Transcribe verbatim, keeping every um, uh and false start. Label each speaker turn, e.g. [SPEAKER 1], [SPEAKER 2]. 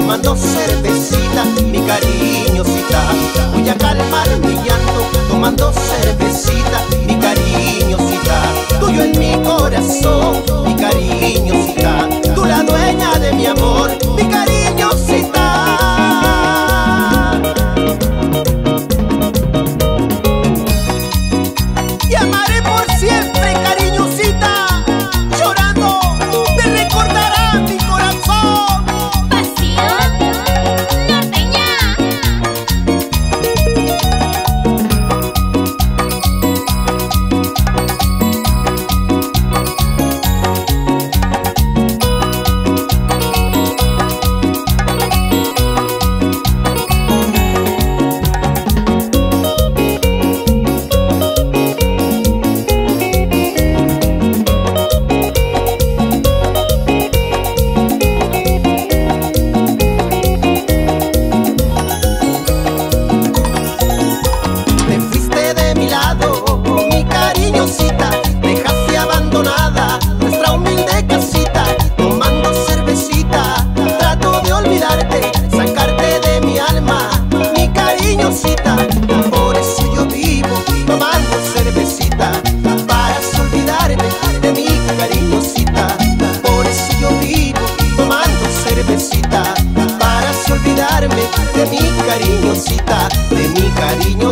[SPEAKER 1] tomando cervecita, mi cariñosita. Voy a calmar mi llanto, tomando cervecita, mi cariñosita. Tuyo en mi corazón, mi cariñosita. Tú la dueña de mi amor, mi cariñosita. Y amaré por siempre, cariñosita. Llorando, te recordará mi corazón.
[SPEAKER 2] Pasión norteña. Dejaste abandonada nuestra humilde casita, tomando cervecita. Trato de olvidarte, sacarte de mi alma, mi cariñosita. Por eso yo vivo tomando cervecita, para olvidarme de mi cariñosita. Por eso yo vivo tomando cervecita, para olvidarme de mi cariñosita, de mi cariño.